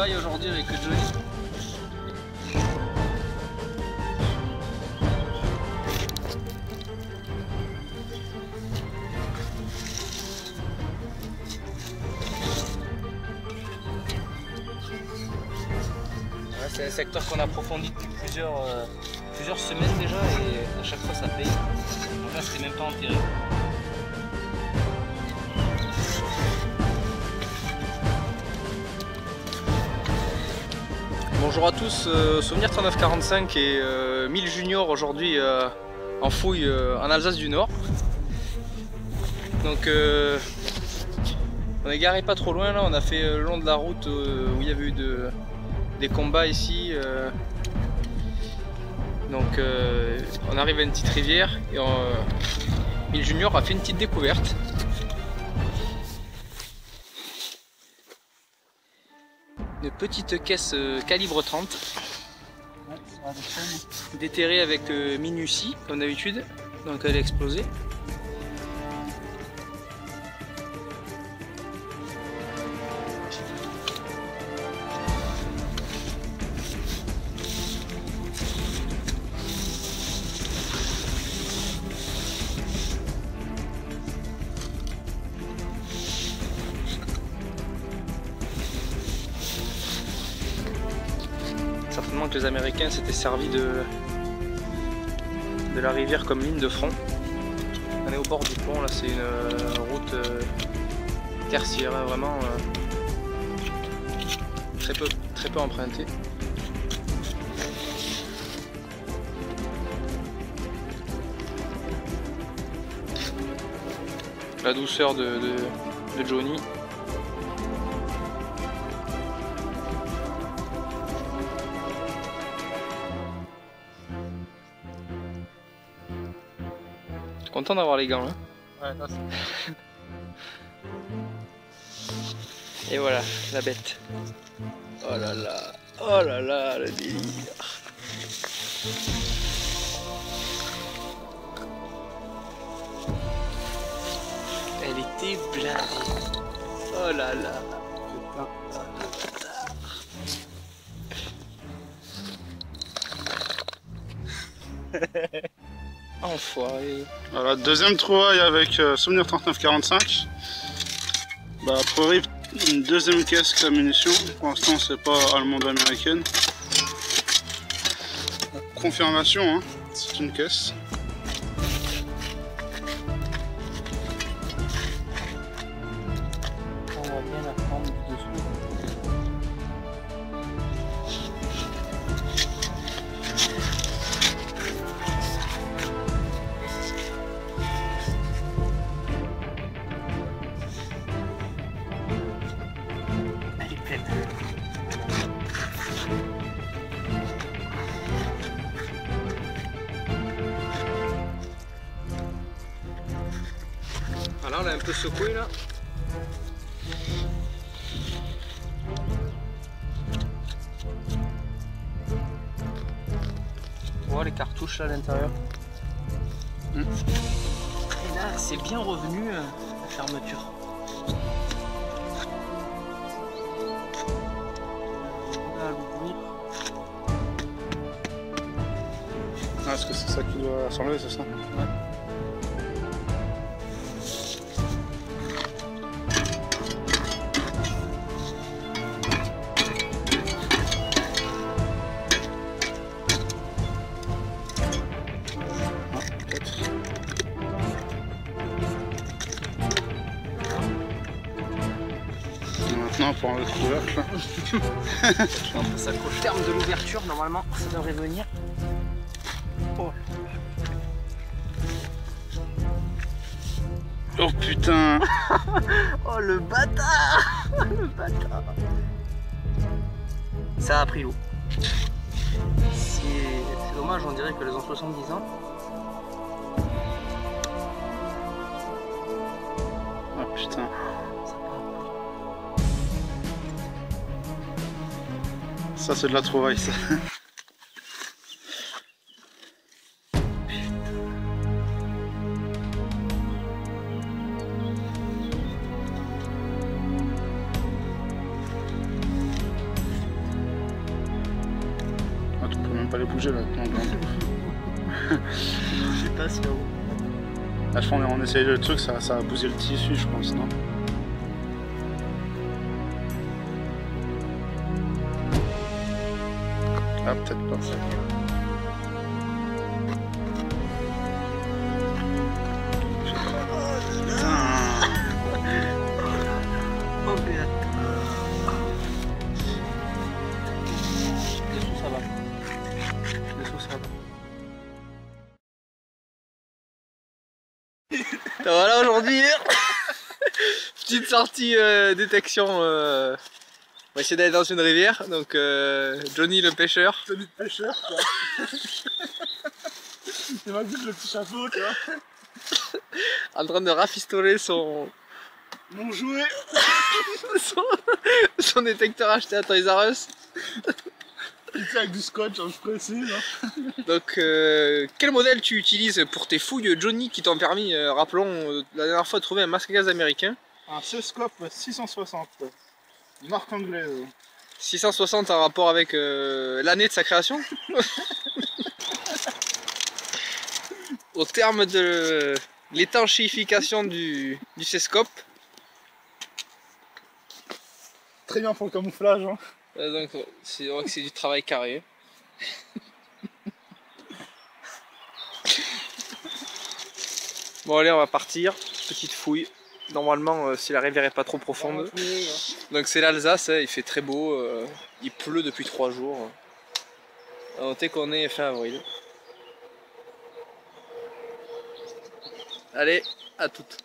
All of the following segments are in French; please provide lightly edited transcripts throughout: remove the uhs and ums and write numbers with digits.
trouvailles aujourd'hui avec Johnny. C'est un secteur qu'on approfondit depuis plusieurs semaines déjà et à chaque fois ça paye. Donc là c'était même pas enterré. Bonjour à tous, Souvenir 3945 et 1000 juniors aujourd'hui en fouille en Alsace du Nord. Donc on est garé pas trop loin là, on a fait le long de la route où il y avait eu des combats ici. Donc on arrive à une petite rivière et 1000 juniors a fait une petite découverte. Une petite caisse calibre 30 déterrée avec minutie comme d'habitude, donc elle a explosé. Certainement que les Américains s'étaient servis de la rivière comme ligne de front. On est au bord du pont, là c'est une route tertiaire, hein, vraiment très peu empruntée. La douceur de Johnny. Content d'avoir les gants, hein. Ouais, non, et voilà, la bête. Oh là là, le délire. Elle était blindée. Oh là là. Enfoiré. Voilà, deuxième trouvaille avec Souvenir 3945. Bah, a priori, une deuxième caisse de munitions. Pour l'instant, c'est pas allemande américaine. Confirmation, hein, c'est une caisse. On voit bien la forme du dessous. Elle est pleine. Voilà, on l'a un peu secoué là. On voit les cartouches là à l'intérieur. Et là, c'est bien revenu la fermeture. Là, l'ouvrir. Ah, est-ce que c'est ça qui doit s'enlever, c'est ça? Ouais. Maintenant, pour enlever le couvercle. On s'accroche. Terme de l'ouverture, normalement, ça devrait venir. Oh. Oh putain. Oh le bâtard. Le bâtard. Ça a pris l'eau. C'est dommage, on dirait qu'elles ont 70 ans. Oh putain. Ça c'est de la trouvaille ça. Ah, tu peux même pas les bouger là. Non, non. Je sais pas si là-haut. Là, je pense qu'on essaye le truc, ça va bouger le tissu, je pense, non? Ah, peut-être pas. Oh merde. Dessous ça va. Dessous ça va. Voilà aujourd'hui, petite sortie détection. On va essayer d'aller dans une rivière. Donc Johnny le pêcheur. Tenue de pêcheur, quoi. Il m'a vu le petit chapeau, tu vois. En train de rafistoler son Mon jouet. son détecteur acheté à Toys R Us. Avec du scotch, je précise. Donc quel modèle tu utilises pour tes fouilles, Johnny, qui t'ont permis, rappelons, la dernière fois de trouver un masque à gaz américain? Un Cescope 660, une marque anglaise. 660 en rapport avec l'année de sa création. Au terme de l'étanchéification du Cescope. Très bien pour le camouflage. Hein. Donc c'est vrai que c'est du travail carré. Bon allez, on va partir. Petite fouille. Normalement si la rivière est pas trop profonde. Donc c'est l'Alsace, hein, il fait très beau. Il pleut depuis 3 jours. À noter qu'on est fin avril. Allez, à toutes.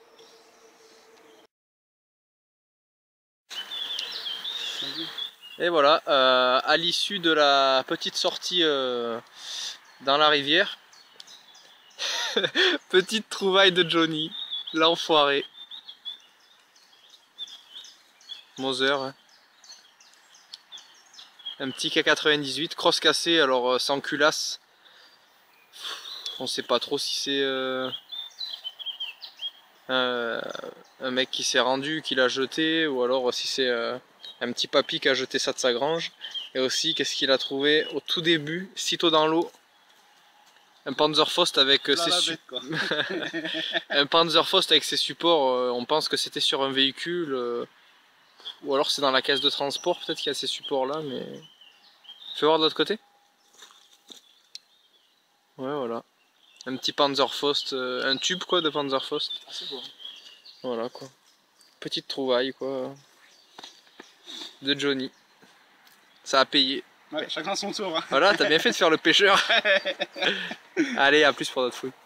Et voilà, à l'issue de la petite sortie dans la rivière, petite trouvaille de Johnny, l'enfoiré. Moser, hein. Un petit K98, crosse cassée, alors sans culasse. On sait pas trop si c'est un mec qui s'est rendu, qui l'a jeté, ou alors si c'est un petit papy qui a jeté ça de sa grange. Et aussi, qu'est-ce qu'il a trouvé au tout début, sitôt dans l'eau? Un Panzerfaust avec ses un Panzerfaust avec ses supports. On pense que c'était sur un véhicule, ou alors c'est dans la caisse de transport, peut-être qu'il y a ces supports là, mais fais voir de l'autre côté. Ouais, voilà. Un petit Panzerfaust, un tube quoi de Panzerfaust. Ah, c'est bon. Voilà quoi. Petite trouvaille quoi. De Johnny. Ça a payé. Ouais, chacun son tour. Hein. Voilà, t'as bien fait de faire le pêcheur. Allez, à plus pour notre fouille.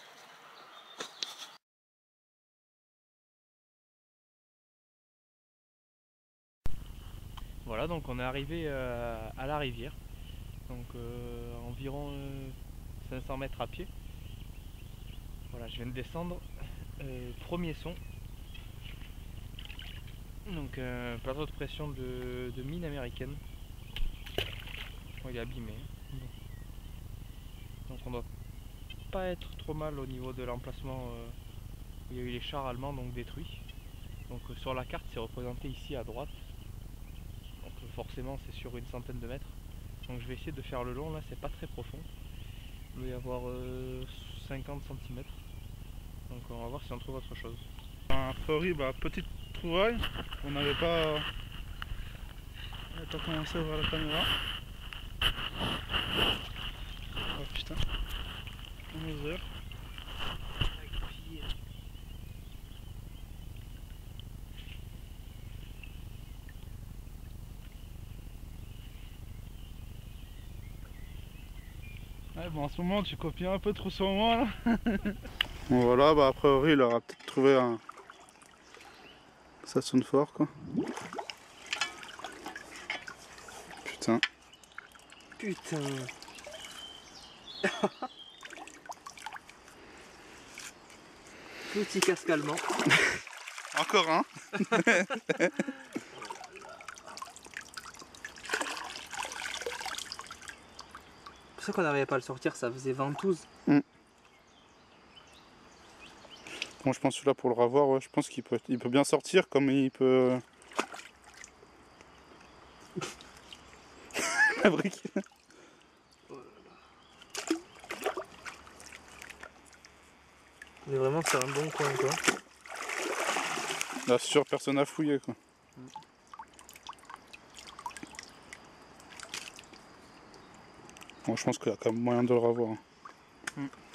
Voilà, donc on est arrivé à la rivière. Donc environ 500 mètres à pied. Voilà, je viens de descendre. Premier son. Donc un plateau de pression de mine américaine. Bon, il est abîmé. Bon. Donc on doit pas être trop mal au niveau de l'emplacement où il y a eu les chars allemands donc détruits. Donc sur la carte c'est représenté ici à droite. Donc forcément c'est sur une centaine de mètres. Donc je vais essayer de faire le long, là c'est pas très profond. Il doit y avoir 50 cm. Donc on va voir si on trouve autre chose. A priori, bah, petite trouvaille. On n'avait pas commencé à voir la caméra. Oh putain. 11 heures. Ouais, bon, en ce moment tu copies un peu trop sur moi là. Bon voilà, bah a priori il aura peut-être trouvé un... Ça sonne fort quoi. Putain. Putain. Petit casque allemand. Encore un. C'est pour ça qu'on n'arrivait pas à le sortir, ça faisait ventouse. Bon, je pense que celui-là pour le ravoir, ouais, je pense qu'il peut bien sortir comme il peut. La brique. On est vraiment sur un bon coin quoi. Là, c'est sûr, personne n'a fouillé quoi. Bon, je pense qu'il y a quand même moyen de le revoir. Mm.